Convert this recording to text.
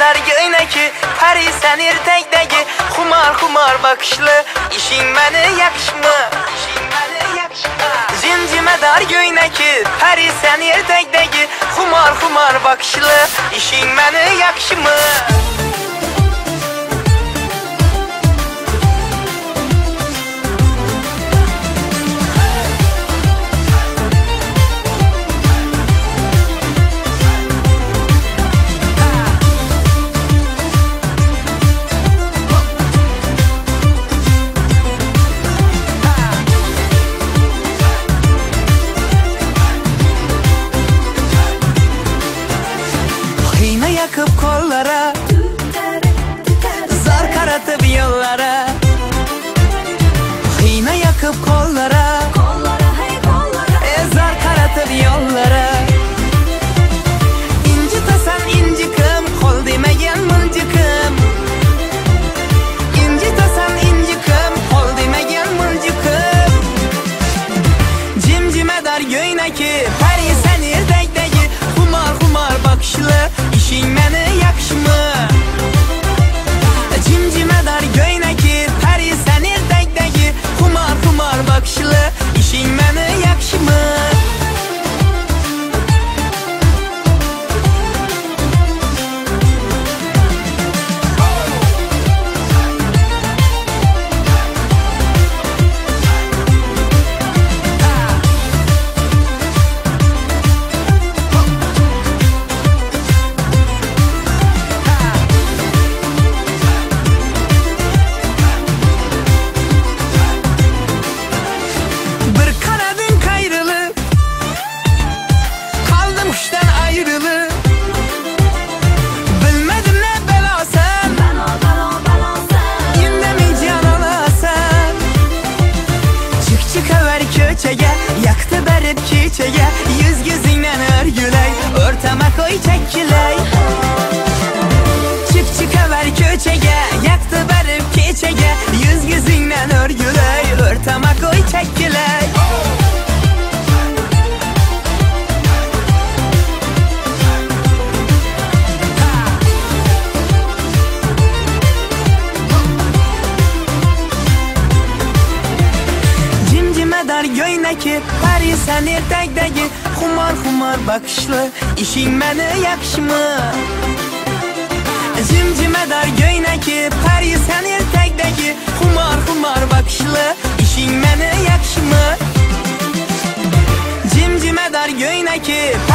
dar göyneki, pari sen ertakdagi xumor bakışlı, işin meni yakışmı? Jimjimador göyneki, pari sen ertakdagi xumor bakışlı, işin meni yakışmı? Yakıp kollara, zar karatıp yollara, hina yakıp kollara, zar karatıp yollara. İncitasan incikim, kol demegen mıncıkım. İncitasan incikim, kol demegen mıncıkım. Jimjimador göyneki, pari sen ertakdagi xumor bakışlı, işin meni yakışmı? Jimjimador göyneki, pari sen ertakdagi xumor bakışlı, işin meni yakışmı? Yaktı berip keçege, yüz gözünden örgüley, ortama koy çekiley. Çık ver köçege, yaktı berip keçege, yüz gözünden örgüley, ortama koy çekiley. Jimjimador göyneki, pari sen ertakdagi xumor bakışlı, işin meni yakışmı? Jimjimador göyneki, pari sen ertakdagi xumor bakışlı, işin meni yakışmı? Jimjimador göyneki,